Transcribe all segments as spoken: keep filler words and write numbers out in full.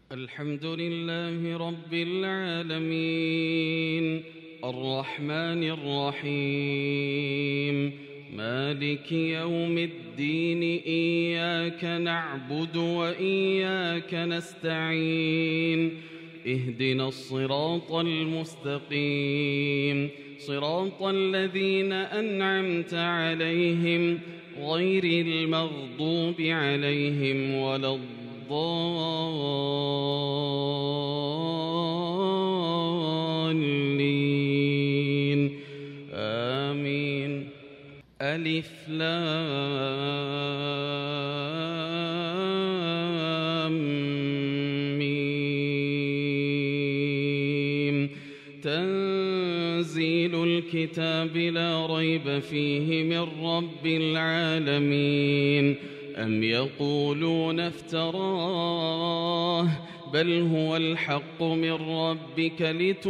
الحمد لله رب العالمين الرحمن الرحيم مالك يوم الدين إياك نعبد وإياك نستعين اهدنا الصراط المستقيم صراط الذين أنعمت عليهم غير المغضوب عليهم ولا الضالين آمين. ألف لام ميم تنزيل الكتاب لا ريب فيه من رب العالمين. أم يقولون افتراه بل هو الحق من ربك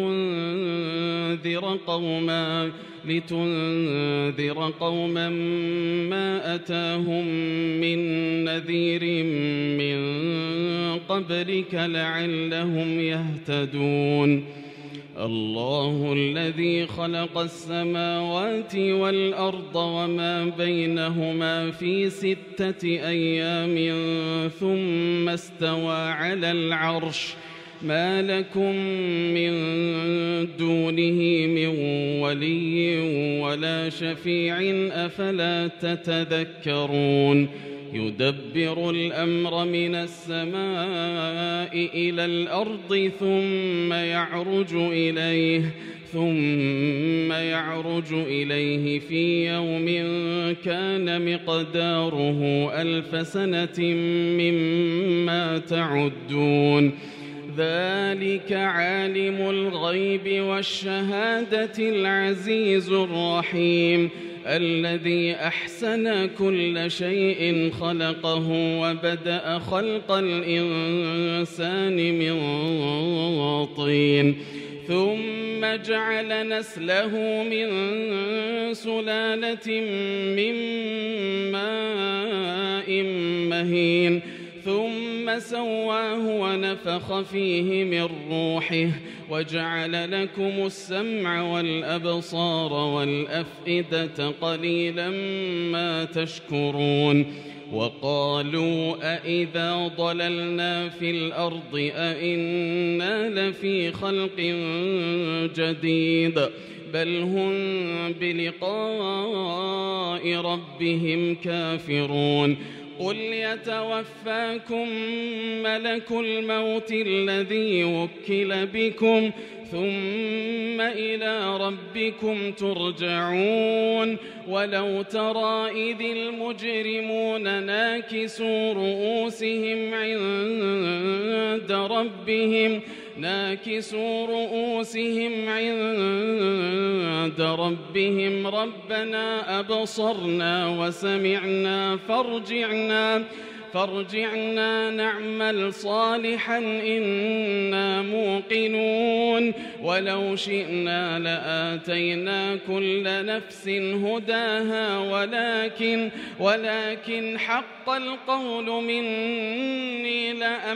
لتنذر قوما لتنذر قوما ما أتاهم من نذير من قبلك لعلهم يهتدون. الله الذي خلق السماوات والأرض وما بينهما في ستة أيام ثم استوى على العرش ما لكم من دونه من ولي ولا شفيع أفلا تتذكرون. يدبر الأمر من السماء إلى الأرض ثم يعرج إليه ثم يعرج إليه في يوم كان مقداره ألف سنة مما تعدون. ذلك عالم الغيب والشهادة العزيز الرحيم الذي أحسن كل شيء خلقه وبدأ خلق الإنسان من طين ثم جعل نسله من سلالة من ماء مهين ثم سواه ونفخ فيه من روحه وجعل لكم السمع والأبصار والأفئدة قليلا ما تشكرون. وقالوا أإذا ضللنا في الأرض أإنا لفي خلق جديد بل هم بلقاء ربهم كافرون. قل يتوفاكم ملك الموت الذي وكل بكم ثم إلى ربكم ترجعون. ولو ترى إذ المجرمون ناكسوا رؤوسهم عند ربهم ناكسوا رؤوسهم عند ربهم ربنا أبصرنا وسمعنا فارجعنا فارجعنا نعمل صالحا إنا موقنون. ولو شئنا لآتينا كل نفس هداها ولكن ولكن حق القول مني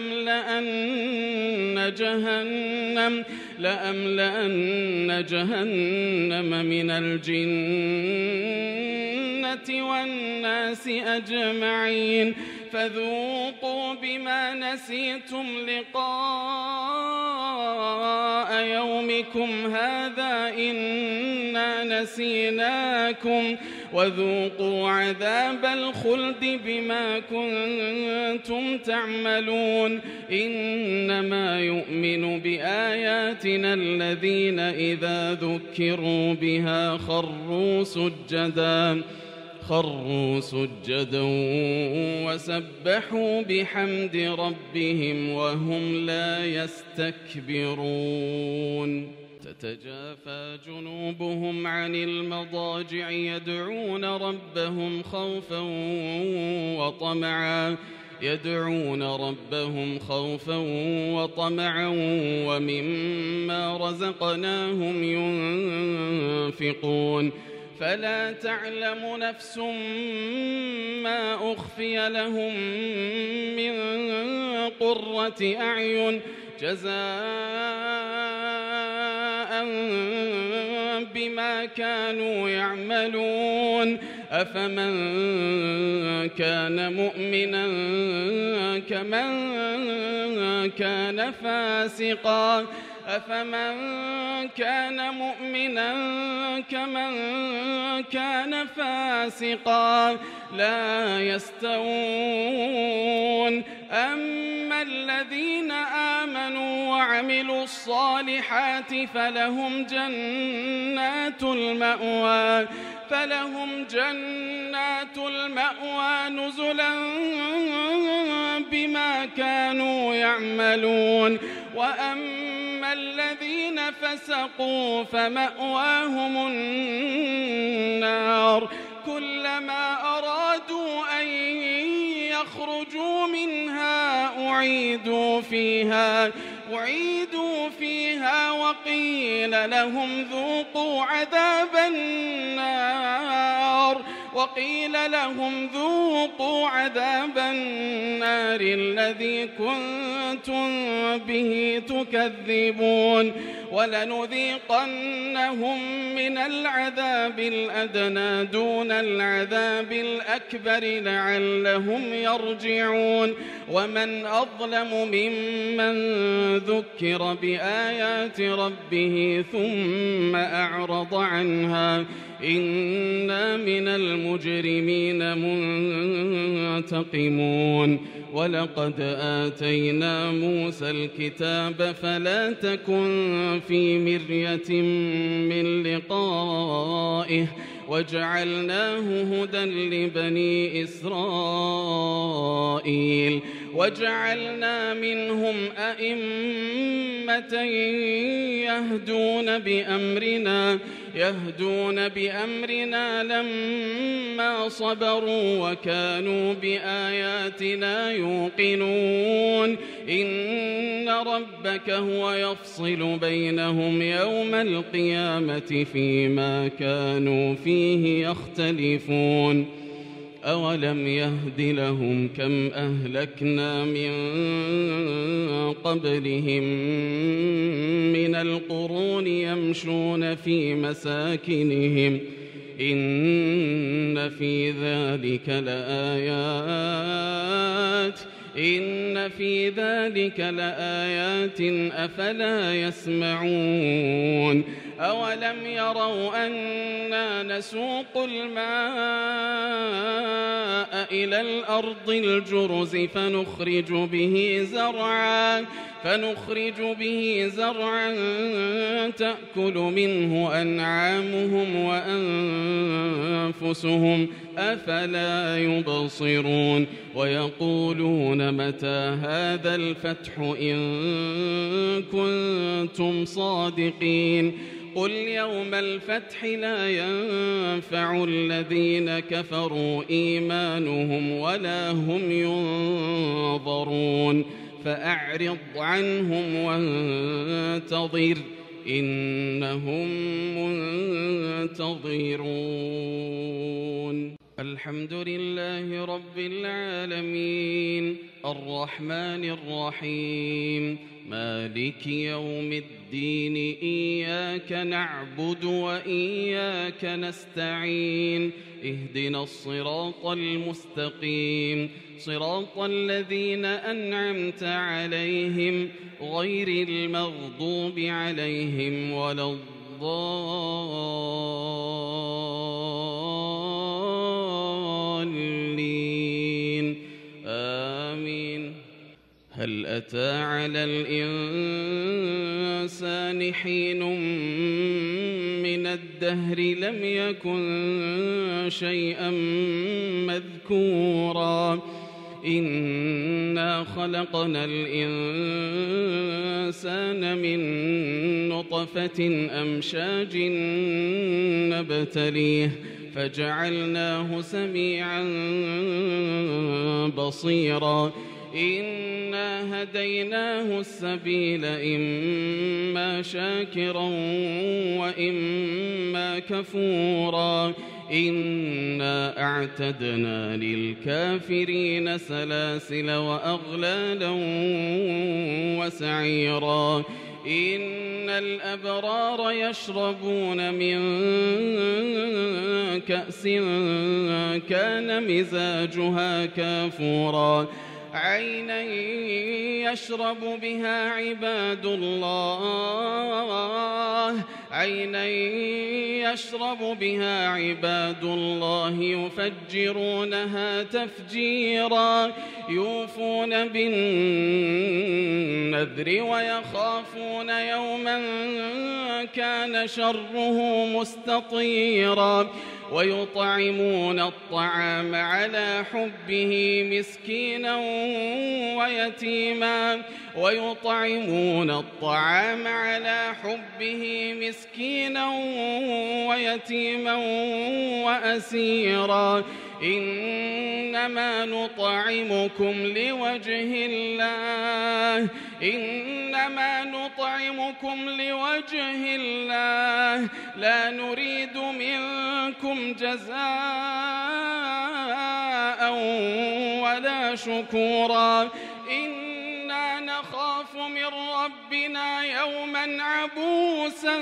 لأملأن جهنم لأملأن جهنم من الجنة والناس أجمعين. فذوقوا بما نسيتم لقاء يومكم هذا إنا نسيناكم وذوقوا عذاب الخلد بما كنتم تعملون. إنما يؤمن بآياتنا الذين إذا ذكروا بها خروا سجدا خروا سجدا وسبحوا بحمد ربهم وهم لا يستكبرون. تتجافى جنوبهم عن المضاجع يدعون ربهم خوفا وطمعا يدعون ربهم خوفا وطمعا ومما رزقناهم ينفقون. فلا تعلم نفس ما أخفي لهم من قرة أعين جزاء بما كانوا يعملون أفمن كان مؤمنا كمن كان فاسقا أفمن كان مؤمنا كمن كان فاسقا لا يستوون أما الذين آمنوا وعملوا الصالحات فلهم جنات المأوى فلهم جنات المأوى نزلا بما كانوا يعملون وأما الذين فسقوا فمأواهم النار كلما أرادوا أن يخرجوا منها أعيدوا فيها أعيدوا فيها وقيل لهم ذوقوا عذاب النار وقيل لهم ذوقوا عذاب النار الذي كنتم به تكذبون ولنذيقنهم من العذاب الأدنى دون العذاب الأكبر لعلهم يرجعون ومن أظلم ممن ذكر بآيات ربه ثم أعرض عنها إنا من المجرمين منتقمون ولقد آتينا موسى الكتاب فلا تكن في مرية من لقائه وجعلناه هدى لبني إسرائيل وجعلنا منهم أئمة يهدون بأمرنا يهدون بأمرنا لما صبروا وكانوا بآياتنا يوقنون إن ربك هو يفصل بينهم يوم القيامة فيما كانوا فيه يختلفون أولم يهد لهم كم أهلكنا من قبلهم من القرون يمشون في مساكنهم إن في ذلك لآيات إن في ذلك لآيات أفلا يسمعون أولم يروا أنا نسوق الماء إلى الأرض الجرز فنخرج به زرعا فنخرج به زرعا تأكل منه أنعامهم وأنفسهم أفلا يبصرون ويقولون متى هذا الفتح إن كنتم صادقين قل يوم الفتح لا ينفع الذين كفروا إيمانهم ولا هم ينظرون فأعرض عنهم وانتظر إنهم منتظرون الحمد لله رب العالمين الرحمن الرحيم مالك يوم الدين إياك نعبد وإياك نستعين اهدنا الصراط المستقيم صراط الذين أنعمت عليهم غير المغضوب عليهم ولا الضالين آمين هل أتى على الإنسان حين من الدهر لم يكن شيئا مذكورا إنا خلقنا الإنسان من نطفة أمشاج نبتليه فجعلناه سميعا بصيرا إنا هديناه السبيل إما شاكرا وإما كفورا إنا أعتدنا للكافرين سلاسل وأغلالا وسعيرا إن الأبرار يشربون من كأس كان مزاجها كافورا عينا يشرب بها عباد الله عينا يشرب بها عباد الله يفجرونها تفجيرا يوفون بالنذر ويخافون يوما كان شره مستطيرا ويطعمون الطعام على حبه مسكينا ويتيما ويطعمون الطعام على حبه مسكينا ويتيما وأسيرا إنما نطعمكم لوجه الله إنما نطعمكم لوجه الله لا نريد منكم جزاء ولا شكورا إنا نخاف من ربنا يوما عبوسا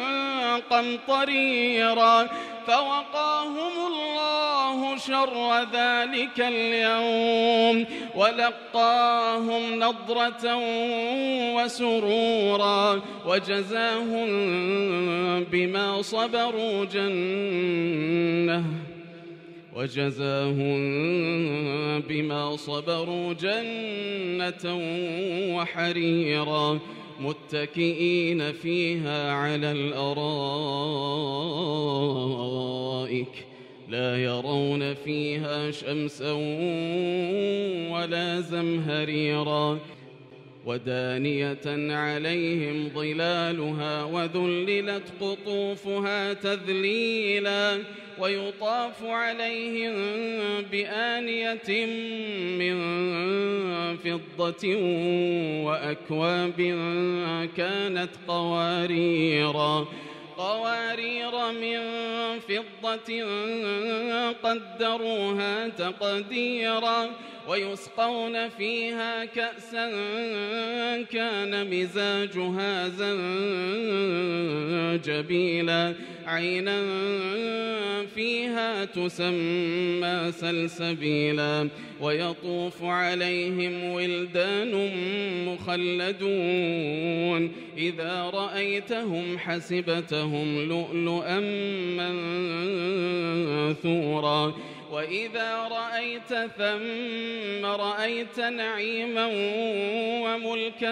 قمطريرا فوقاهم الله شر ذلك اليوم ولقاهم نضرة وسرورا وجزاهم بما صبروا جنة وجزاهم بما صبروا جنة وحريرا متكئين فيها على الأرائك لا يرون فيها شمسا ولا زمهريرا ودانية عليهم ظلالها وذللت قطوفها تذليلا ويطاف عليهم بآنية من فضة وأكواب كانت قواريرا قوارير من فضة قدروها تقديرا ويسقون فيها كأسا كان مزاجها زنجبيلا عينا فيها تسمى سلسبيلا ويطوف عليهم ولدان مخلدون إذا رأيتهم حسبتهم لؤلؤا منثورا وإذا رأيت ثم رأيت نعيما وملكا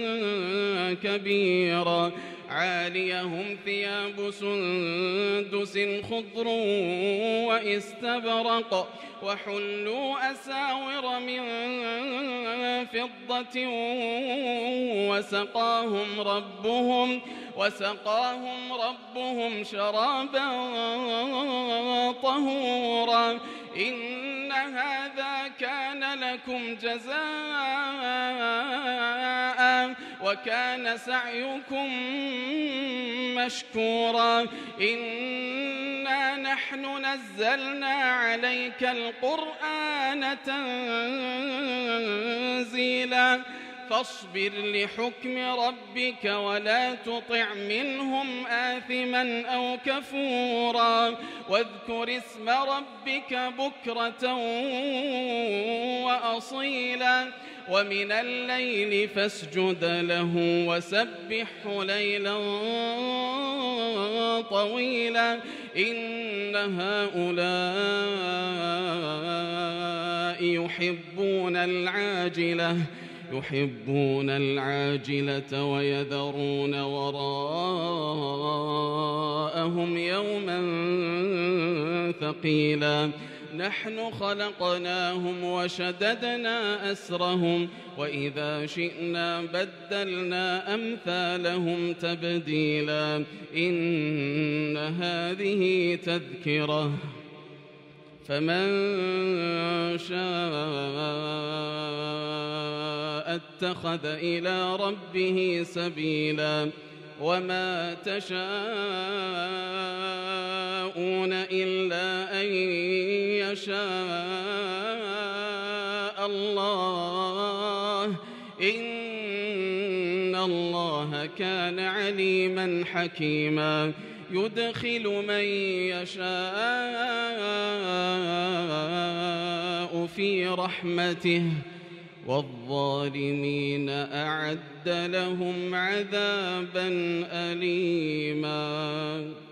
كبيرا عاليهم ثياب سندس خضر واستبرق وحلوا أساور من فضة وسقاهم ربهم وسقاهم ربهم شرابا طهورا إن هذا كان لكم جزاء وكان سعيكم مشكورا إنا نحن نزلنا عليك القرآن تنزيلا فاصبر لحكم ربك ولا تطع منهم آثما أو كفورا واذكر اسم ربك بكرة وأصيلا ومن الليل فاسجد له وسبحه ليلا طويلا إن هؤلاء يحبون العاجلة يحبون العاجلة ويذرون وراءهم يوما ثقيلا نحن خلقناهم وشددنا أسرهم وإذا شئنا بدلنا أمثالهم تبديلا إن هذه تذكرة فمن شاء اتخذ إلى ربه سبيلا وما تشاءون إلا أن يشاء الله إن الله كان عليما حكيما يدخل من يشاء في رحمته والظالمين أعد لهم عذابا أليما.